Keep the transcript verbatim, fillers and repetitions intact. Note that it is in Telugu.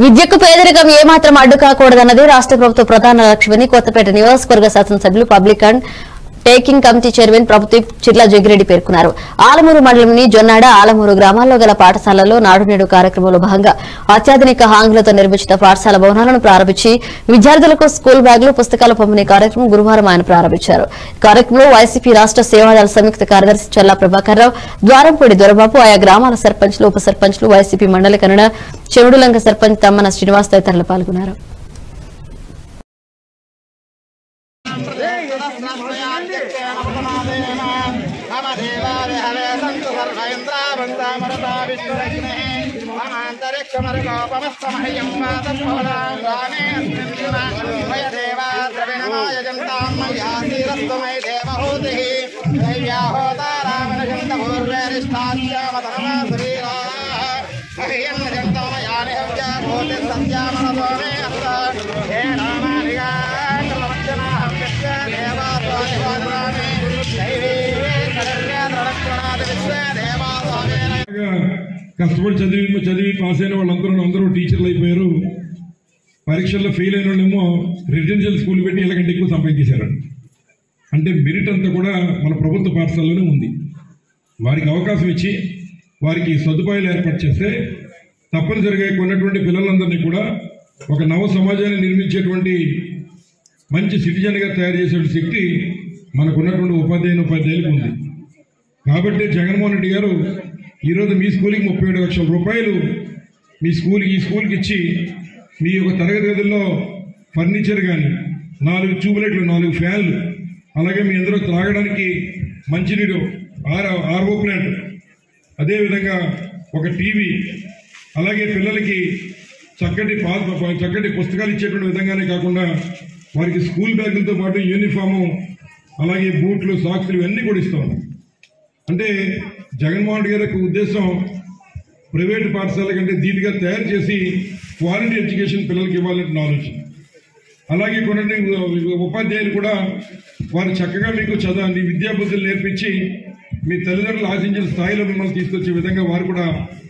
విద్యకు పేదరికం ఏమాత్రం అడ్డు కాకూడదన్నది రాష్ట్ర ప్రభుత్వ ప్రధాన లక్ష్యమని కొత్తపేట నియోజకవర్గ శాసనసభ్యులు public undertaking committee chairman ప్రభుత్వ చిర్ల జగ్గిరెడ్డి పేర్కొన్నారు. ఆలమూరు మండలంలోని జొన్నాడ ఆలమూరు గ్రామాల్లో గల పాఠశాలల్లో నాడు నేడు కార్యక్రమంలో భాగంగా అత్యాధునిక హాంగులతో నిర్మించిన పాఠశాల భవనాలను ప్రారంభించి విద్యార్థులకు స్కూల్ బ్యాగులు పుస్తకాలు పంపిణీ కార్యక్రమం గురువారం ఆయన ప్రారంభించారు. కార్యక్రమంలో వైసీపీ రాష్ట్ర సేవాదళ సంయుక్త కార్యదర్శి చల్లా ప్రభాకర్ రావు, ద్వారంపూడి దొరబాబు, ఆయా గ్రామాల సర్పంచ్లు, ఉప సర్పంచ్లు, వైసీపీ మండలి కన్నడ చెవుడులంక సర్పంచ్ తమ్మన శ్రీనివాస్ తదితరులు పాల్గొన్నారు. కష్టపడి చదివి చదివి పాస్ అయిన వాళ్ళందరూ అందరూ టీచర్లు అయిపోయారు. పరీక్షల్లో ఫెయిల్ అయిన వాళ్ళేమో రెసిడెన్షియల్ స్కూల్ పెట్టి ఇలాగంటే ఎక్కువ సంపాదించేశారండి. అంటే మెరిట్ అంతా కూడా మన ప్రభుత్వ పాఠశాలలోనే ఉంది. వారికి అవకాశం ఇచ్చి వారికి సదుపాయాలు ఏర్పాటు చేస్తే తప్పనిసరిగా కొన్నటువంటి పిల్లలందరినీ కూడా ఒక నవ సమాజాన్ని నిర్మించేటువంటి మంచి సిటిజన్గా తయారు చేసే శక్తి మనకున్నటువంటి ఉపాధ్యాయుని ఉపాధ్యాయులకు ఉంది. కాబట్టి జగన్మోహన్ రెడ్డి గారు ఈరోజు మీ స్కూల్కి ముప్పై ఏడు లక్షల రూపాయలు మీ స్కూల్ ఈ స్కూల్కి ఇచ్చి మీ యొక్క తరగతి గదుల్లో ఫర్నిచర్ కానీ, నాలుగు ట్యూబ్లైట్లు, నాలుగు ఫ్యాన్లు, అలాగే మీ అందరూ త్రాగడానికి మంచినీరు, ఆర్ ఆర్ఓ ప్లాంట్, అదేవిధంగా ఒక టీవీ, అలాగే పిల్లలకి చక్కటి పాస్ చక్కటి పుస్తకాలు ఇచ్చేటువంటి విధంగానే కాకుండా వారికి స్కూల్ బ్యాగులతో పాటు యూనిఫాము, అలాగే బూట్లు, సాక్స్లు ఇవన్నీ కూడా ఇస్తాం. అంటే జగన్మోహన్ రెడ్డి గారి ఉద్దేశం ప్రైవేటు పాఠశాల కంటే ధీటుగా తయారు చేసి క్వాలిటీ ఎడ్యుకేషన్ పిల్లలకి ఇవ్వాలంటే ఆలోచన. అలాగే కొన్ని ఉపాధ్యాయులు కూడా వారు చక్కగా మీకు చదవండి విద్యాబుద్ధులు నేర్పించి మీ తల్లిదండ్రులు ఆశించిన స్థాయిలో మిమ్మల్ని తీసుకొచ్చే విధంగా వారు కూడా